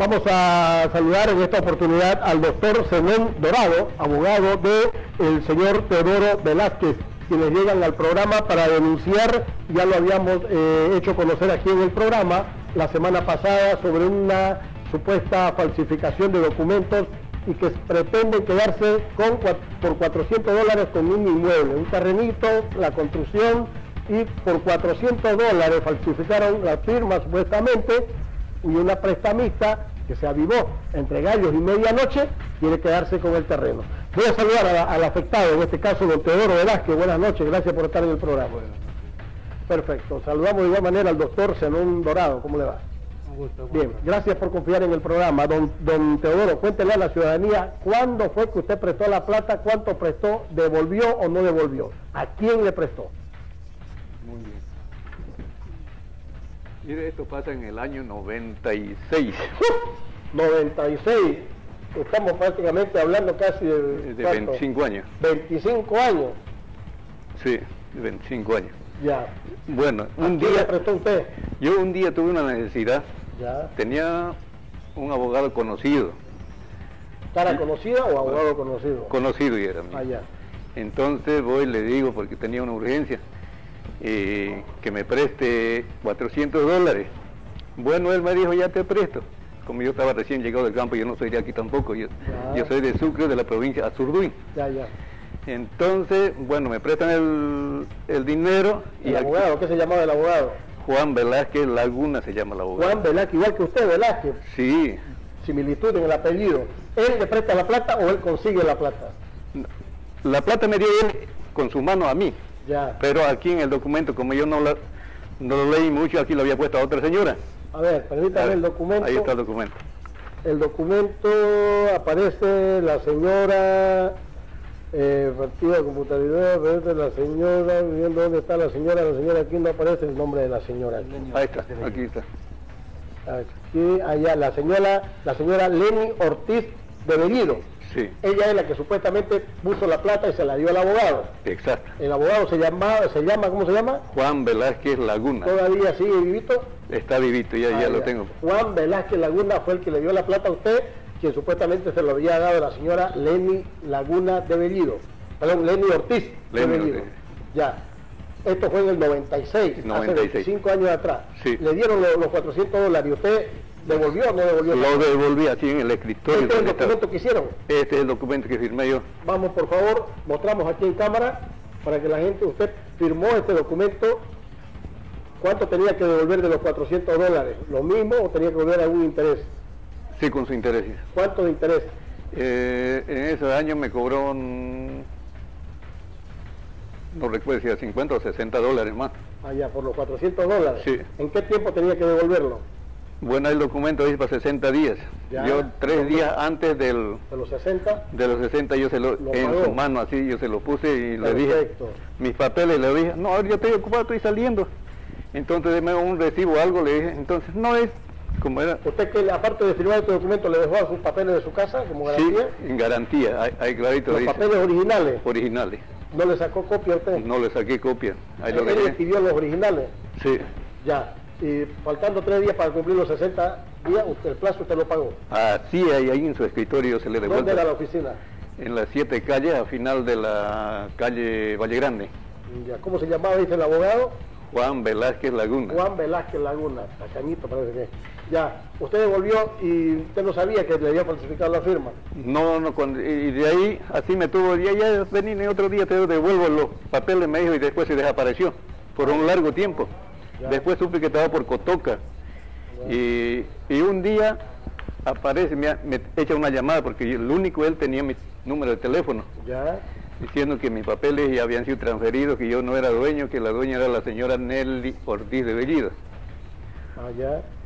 Vamos a saludar en esta oportunidad al doctor Zenón Dorado, abogado del señor Teodoro Velázquez, quienes llegan al programa para denunciar, ya lo habíamos hecho conocer aquí en el programa la semana pasada, sobre una supuesta falsificación de documentos y que pretenden quedarse por $400 con un inmueble, un terrenito, la construcción, y por $400 falsificaron la firma supuestamente, y una prestamista que se avivó entre gallos y medianoche quiere quedarse con el terreno. Voy a saludar al afectado, en este caso don Teodoro Velázquez. Buenas noches, gracias por estar en el programa. Perfecto, saludamos de igual manera al doctor Zenón Dorado. ¿Cómo le va? Un gusto. Bien, gracias por confiar en el programa. Don Teodoro, cuéntele a la ciudadanía cuándo fue que usted prestó la plata, cuánto prestó, devolvió o no devolvió, a quién le prestó. Muy bien. Mire, esto pasa en el año 96. 96. Estamos prácticamente hablando casi de 25 años. 25 años. Sí, de 25 años. Ya. Bueno, un día le prestó usted. Yo un día tuve una necesidad. Ya. Tenía un abogado conocido. ¿Cara conocida o abogado conocido? Conocido y era mío. Ah, ya. Entonces voy y le digo, porque tenía una urgencia, que me preste $400. Bueno, él me dijo, ya te presto. Como yo estaba recién llegado del campo, yo no soy de aquí tampoco, yo soy de Sucre, de la provincia de Azurduy. Ya, ya. Entonces, bueno, me prestan el dinero. ¿El abogado? ¿Qué se llamaba el abogado? Juan Velázquez Laguna se llama el abogado. Juan Velázquez, igual que usted, Velázquez. Sí. Similitud en el apellido. ¿Él le presta la plata o él consigue la plata? La plata me dio él con su mano a mí. Ya. Pero aquí en el documento, como yo no lo leí mucho, aquí lo había puesto a otra señora. A ver, permítame el documento. Ahí está el documento. El documento aparece la señora, partido de computabilidad, aparece la señora, viendo dónde está la señora aquí no aparece el nombre de la señora. Ahí está, aquí está. Aquí, allá, la señora Lenny Ortiz de Bellido. Sí. Ella es la que supuestamente puso la plata y se la dio al abogado. Exacto. El abogado se llama, ¿cómo se llama? Juan Velázquez Laguna. ¿Todavía sigue vivito? Está vivito, ya lo tengo. Juan Velázquez Laguna fue el que le dio la plata a usted, quien supuestamente se lo había dado a la señora Lenny Laguna de Bellido. Perdón, Lenny Ortiz de Bellido. Ya. Esto fue en el 96, hace 25 años atrás. Sí. Le dieron los $400 y usted ¿devolvió o no devolvió? Lo devolví aquí en el escritorio. ¿Este es el documento que hicieron? Este es el documento que firmé yo. Vamos, por favor, mostramos aquí en cámara para que la gente, usted firmó este documento. ¿Cuánto tenía que devolver de los $400? ¿Lo mismo o tenía que devolver algún interés? Sí, con su interés. ¿Cuánto de interés? En ese año me cobró, no recuerdo si era $50 o $60 más. Allá, por los $400. Sí. ¿En qué tiempo tenía que devolverlo? Bueno, el documento dice para 60 días. Ya. Yo 3 días antes ¿De los 60? de los 60 yo en pagó. su mano así, yo se lo puse y Perfecto. le dije mis papeles, le dije, no, yo estoy ocupado, estoy saliendo. Entonces deme un recibo o algo, le dije, entonces no es como era. ¿Usted que aparte de firmar este documento le dejó sus papeles de su casa como garantía? Sí, en garantía, hay clarito. ¿Los dice, papeles originales? originales. ¿No le sacó copia a usted? No le saqué copia. Ahí lo ¿Él le dejé. pidió los originales? Sí. Ya. Y faltando 3 días para cumplir los 60 días, el plazo usted lo pagó. Así ahí en su escritorio se le devuelve. ¿Dónde era la oficina? En las 7 calles, a final de la calle Valle Grande. Ya. ¿Cómo se llamaba, dice el abogado? Juan Velázquez Laguna. Juan Velázquez Laguna, tacañito parece que. Ya, usted devolvió y usted no sabía que le había falsificado la firma. No, y de ahí, así me tuvo, ya vení en otro día, te devuelvo los papeles, me dijo, y después se desapareció, por un largo tiempo. Ya. Después supe que estaba por Cotoca. Bueno. Y un día aparece, me echa una llamada, porque el único él tenía mi número de teléfono, Ya. diciendo que mis papeles ya habían sido transferidos, que yo no era dueño, que la dueña era la señora Nelly Ortiz de Bellido. Ah, ya.